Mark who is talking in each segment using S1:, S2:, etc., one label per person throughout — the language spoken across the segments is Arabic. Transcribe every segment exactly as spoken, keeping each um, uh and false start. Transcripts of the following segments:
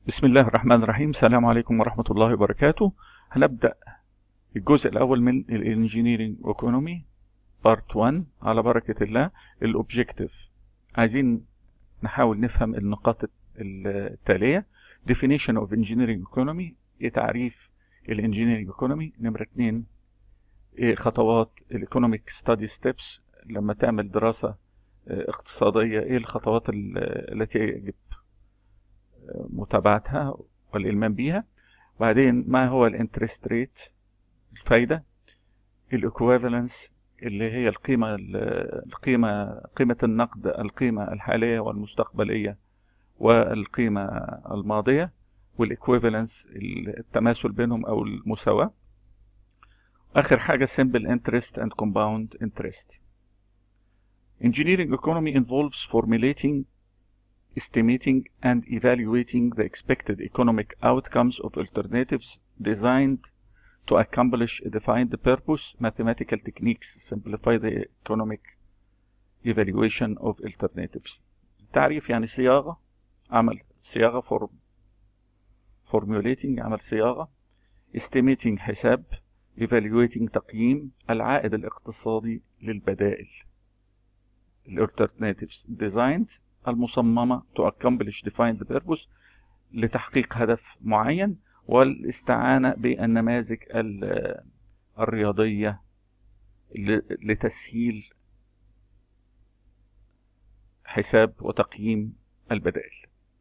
S1: بسم الله الرحمن الرحيم. السلام عليكم ورحمة الله وبركاته. هنبدأ الجزء الأول من الانجينيرينج ايكونومي بارت واحد على بركة الله. الأوبجيكتيف، عايزين نحاول نفهم النقاط التالية. definition of engineering economy، ايه تعريف الانجينيرينج ايكونومي. نمرة اتنين، ايه خطوات الايكونوميك ستادي ستيبس لما تعمل دراسة اقتصادية، ايه الخطوات التي يجب متابعتها والإلمام بيها. وبعدين ما هو الانترست ريت، الفايدة. الايكويفالنس اللي هي القيمة القيمة قيمة النقد، القيمة الحالية والمستقبلية والقيمة الماضية. والايكويفالنس التماثل بينهم أو المساواة. آخر حاجة simple interest and compound interest. Engineering economy involves formulating, estimating and evaluating the expected economic outcomes of alternatives designed to accomplish a defined purpose. Mathematical techniques simplify the economic evaluation of alternatives. تعريف يعني صياغة، عمل صياغة form formulating عمل صياغة، estimating حساب، evaluating تقييم العائد الاقتصادي للبدائل alternatives designed المصممة to accomplish defined purpose لتحقيق هدف معين. والاستعانة بالنماذج الرياضية لتسهيل حساب وتقييم البدائل.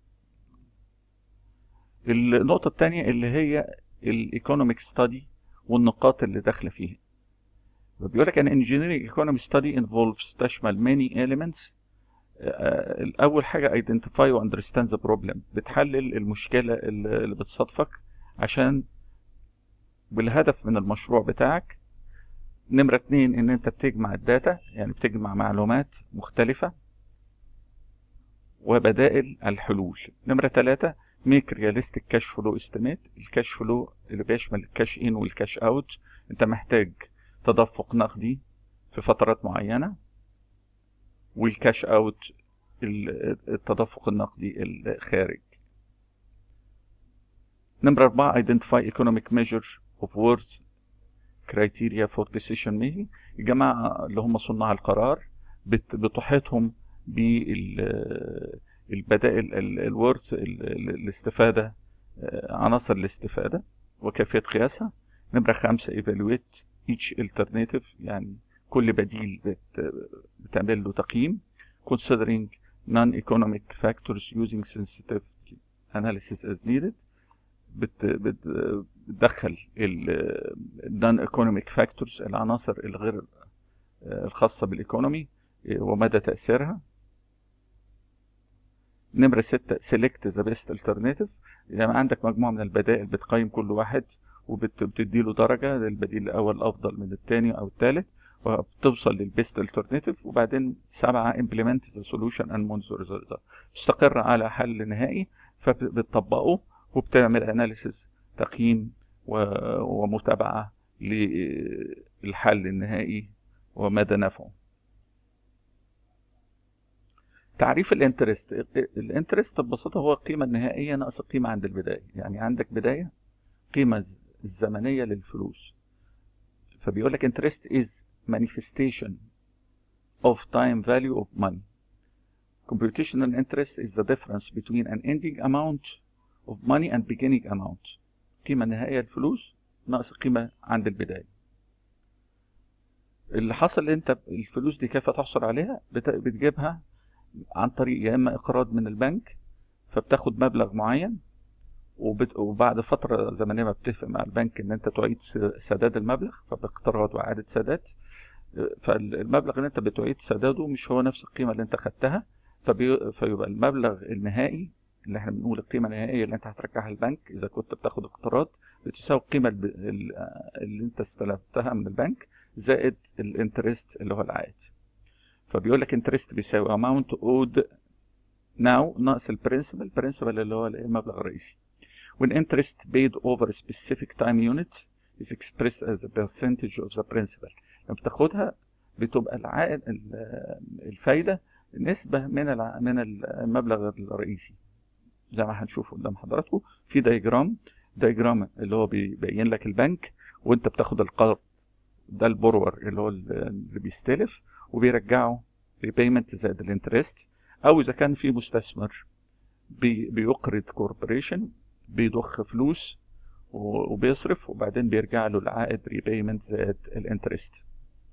S1: النقطة الثانية اللي هي الايكونوميك ستادي والنقاط اللي داخلة فيها. بيقول لك ان engineering economy study involves تشمل many elements. الأول حاجة identify و understand the problem، بتحلل المشكلة اللي بتصادفك عشان بالهدف من المشروع بتاعك. نمرة اتنين ان انت بتجمع الداتا، يعني بتجمع معلومات مختلفة وبدائل الحلول. نمرة تلاتة make realistic cash flow estimate، الكاش فلو اللي بيشمل الكاش ان والكاش اوت. انت محتاج تدفق نقدي في فترات معينة، والكاش اوت التدفق النقدي الخارج. نمرة أربعة identify economic measure of worth criteria for decision making. الجماعة اللي هم صناع القرار بتحيطهم بالبدائل الورث الاستفادة، عناصر الاستفادة وكيفية قياسها. نمرة خمسة evaluate each alternative، يعني كل بديل بت بتعمل له تقييم. considering non-economic factors using sensitive analysis as needed، بت بتدخل ال non-economic factors العناصر الغير الخاصة بالإيكونومي ومدى تأثيرها. نمرة ستة select the best alternative، يعني عندك مجموعة من البدائل بتقيم كل واحد وبتديله درجة، للبديل الأول أفضل من الثاني أو الثالث وبتوصل للبيست الترناتيف. وبعدين سبعة implement the solution and monitor the result، تستقر على حل نهائي فبتطبقه وبتعمل اناليسيس تقييم ومتابعة للحل النهائي ومدى نفعه. تعريف الانترست. الانترست ببساطة هو القيمة النهائية ناقص القيمة عند البداية، يعني عندك بداية قيمة الزمنية للفلوس. فبيقول لك interest is manifestation of time value of money. Computational interest is the difference between an ending amount of money and beginning amount. القيمة النهائية للفلوس ناقص القيمة عند البداية. اللي حصل انت الفلوس دي كيف تحصل عليها؟ بتجيبها عن طريق يا اما اقراض من البنك، فبتاخد مبلغ معين وبعد فترة زمنية ما بتتفق مع البنك ان انت تعيد سداد المبلغ، فباقتراض واعادة سداد. فالمبلغ اللي انت بتعيد سداده مش هو نفس القيمة اللي انت خدتها، فبي... فيبقى المبلغ النهائي اللي احنا بنقول القيمة النهائية اللي انت هترجعها البنك اذا كنت بتاخد اقتراض بتساوي القيمة اللي انت استلفتها من البنك زائد الانترست اللي هو العائد. فبيقول لك انترست بيساوي amount owed now ناقص البرنسبل، البرنسبل اللي هو المبلغ الرئيسي. When interest paid over a specific time unit is expressed as a percentage of the principal. لما بتاخدها بتبقى العائد الفايدة نسبة من من المبلغ الرئيسي. زي ما هنشوف قدام حضراتكم في دايجرام دايجرام اللي هو بيبين لك البنك وانت بتاخد القرض، ده البورور اللي هو اللي بيستلف وبيرجعه ريبيمنت زائد الانترست، او اذا كان في مستثمر بي بيقرض كوربوريشن بيضخ فلوس وبيصرف وبعدين بيرجع له العائد ريبيمنت زائد الانترست.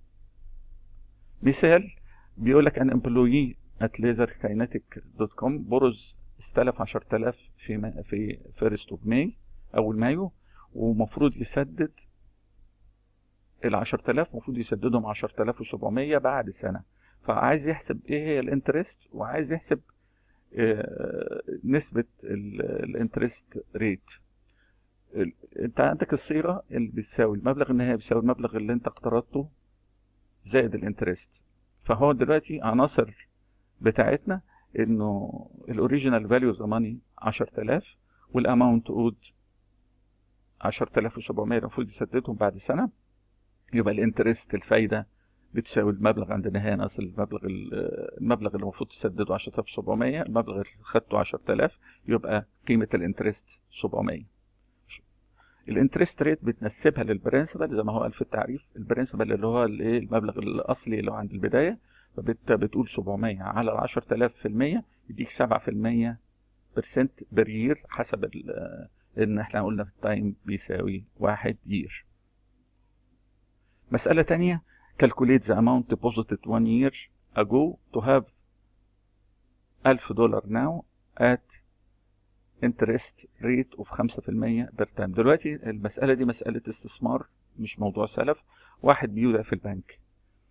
S1: مثال بيقول لك ان امبلوي ات ليزر كاينتيك دوت كوم بورز استلف عشرة آلاف في ما في فيرست اوف ماي اول مايو، ومفروض يسدد ال عشرة آلاف المفروض يسددهم عشرة آلاف وسبعمية بعد سنه، فعايز يحسب ايه هي الانترست وعايز يحسب اه نسبه الانترست ريت. انت عندك الصيغه اللي بتساوي المبلغ النهائي بيساوي المبلغ اللي انت اقترضته زائد الانترست. فهو دلوقتي عناصر بتاعتنا انه الاوريجينال فاليو ذا ماني عشرة آلاف والاماونت اود عشرة آلاف وسبعمية المفروض يسددهم بعد سنه، يبقى الانترست الفايده بتساوي المبلغ عند النهايه ناقص المبلغ المبلغ اللي المفروض تسدده عشرة آلاف وسبعمية، المبلغ اللي خدته عشرة آلاف، يبقى قيمه الانترست سبعمية. الانترست ريت بتنسبها للبرنسبل زي ما هو قال في التعريف، البرنسبل اللي هو الايه المبلغ الاصلي اللي هو عند البدايه، فبت بتقول سبعمية على ال عشرة آلاف في المية يديك سبعة في المية برسنت بير يير، حسب ان احنا قلنا في التايم بيساوي واحد يير. مسألة تانية calculate the amount deposited one year ago to have ألف دولار now at interest rate of خمسة في المية per time. دلوقتي المسألة دي مسألة استثمار مش موضوع سلف. واحد بيودع في البنك،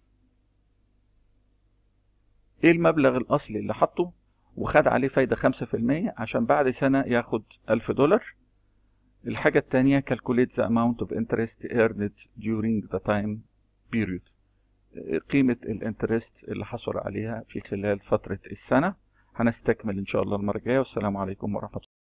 S1: ايه المبلغ الاصلي اللي حطه وخد عليه فايدة خمسة في المية عشان بعد سنة ياخد ألف دولار. الحاجة التانية calculate the amount of interest earned during the time period، قيمة الانترست اللي حصل عليها في خلال فترة السنة. هنستكمل ان شاء الله المرة الجاية، والسلام عليكم ورحمة الله.